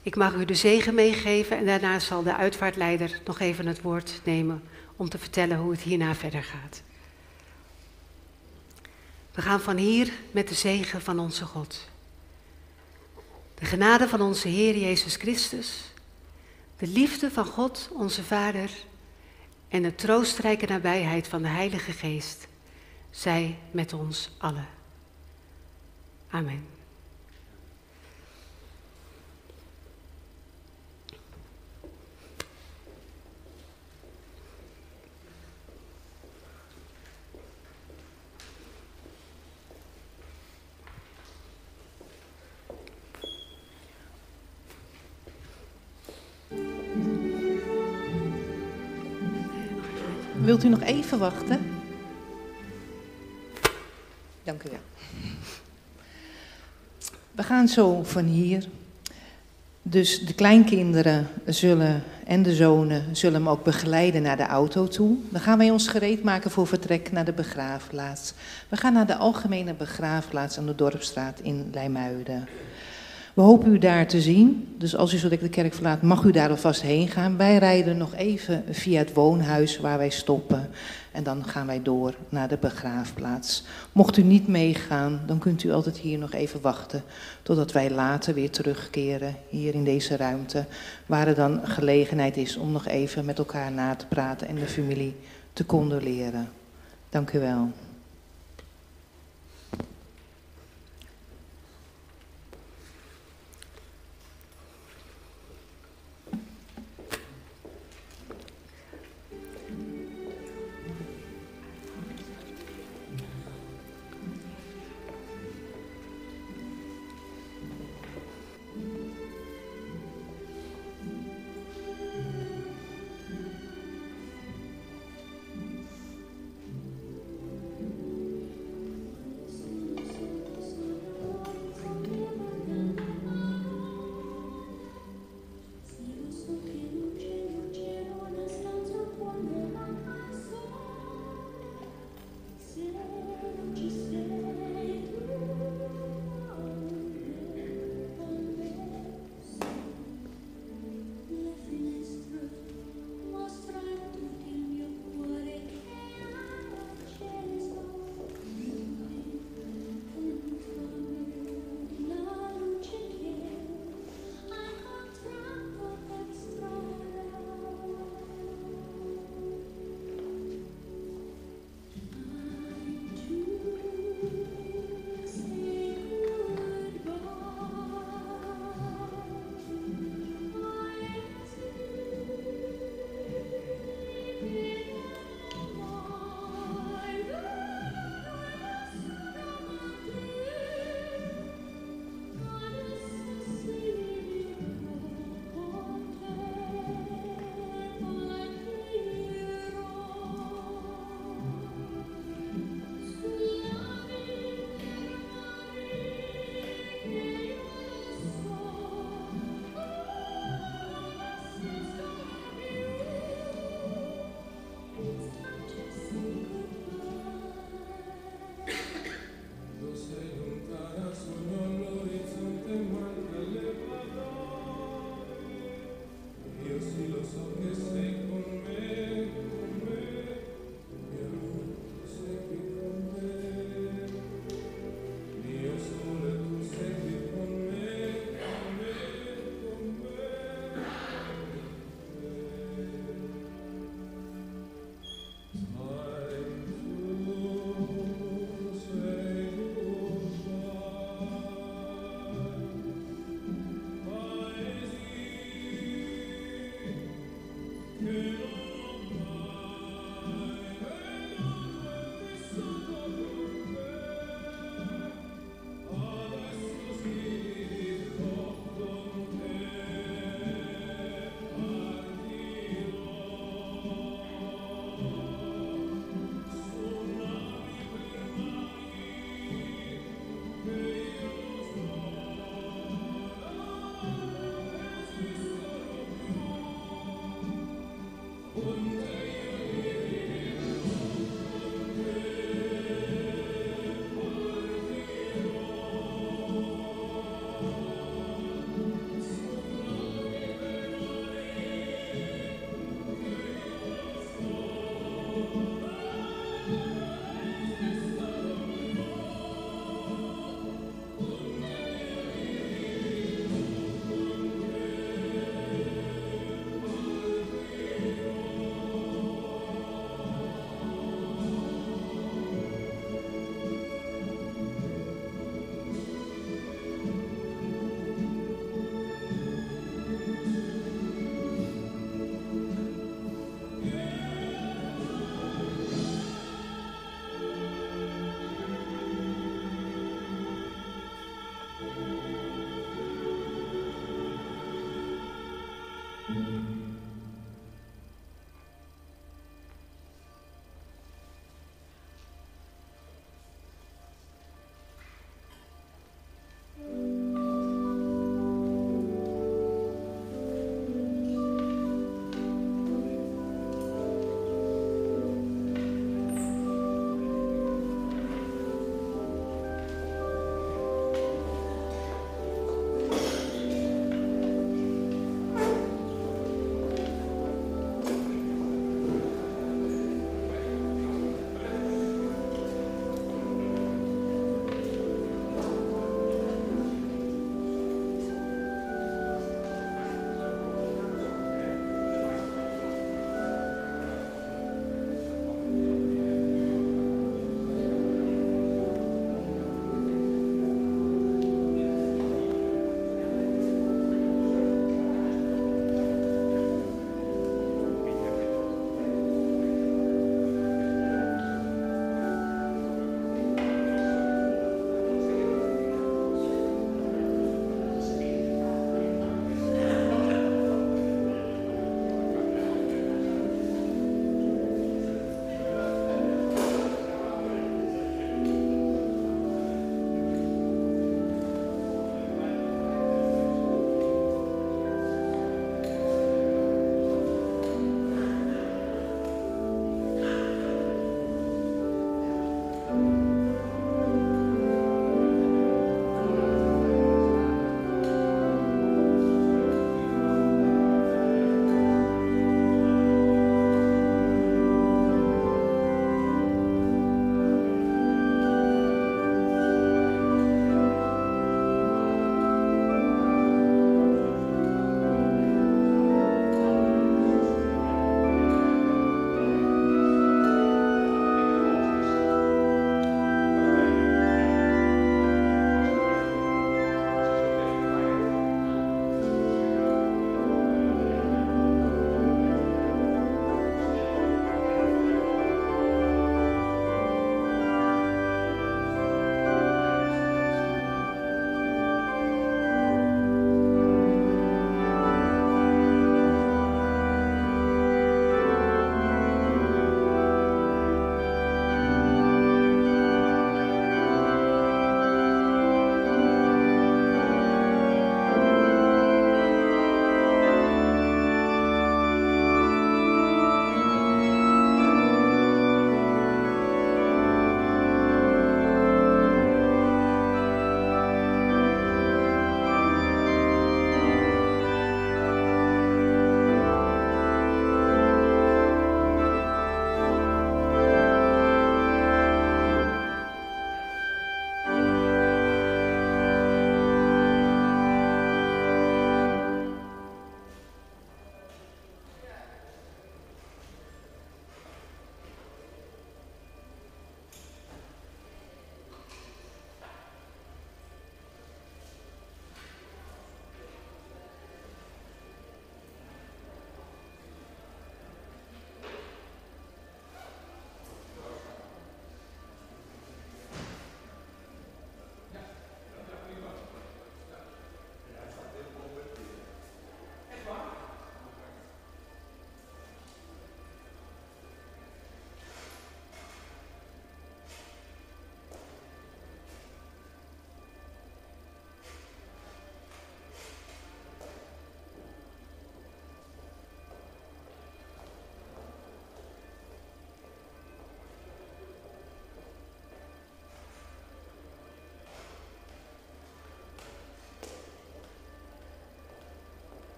Ik mag u de zegen meegeven en daarna zal de uitvaartleider nog even het woord nemen om te vertellen hoe het hierna verder gaat. We gaan van hier met de zegen van onze God. De genade van onze Heer Jezus Christus, de liefde van God, onze Vader, en de troostrijke nabijheid van de Heilige Geest, zij met ons allen. Amen. Wilt u nog even wachten? Dank u wel. We gaan zo van hier. Dus de kleinkinderen en de zonen zullen hem ook begeleiden naar de auto toe. Dan gaan wij ons gereed maken voor vertrek naar de begraafplaats. We gaan naar de algemene begraafplaats aan de Dorpsstraat in Leimuiden. We hopen u daar te zien, dus als u zo de kerk verlaat, mag u daar alvast heen gaan. Wij rijden nog even via het woonhuis waar wij stoppen en dan gaan wij door naar de begraafplaats. Mocht u niet meegaan, dan kunt u altijd hier nog even wachten totdat wij later weer terugkeren hier in deze ruimte, waar er dan gelegenheid is om nog even met elkaar na te praten en de familie te condoleren. Dank u wel.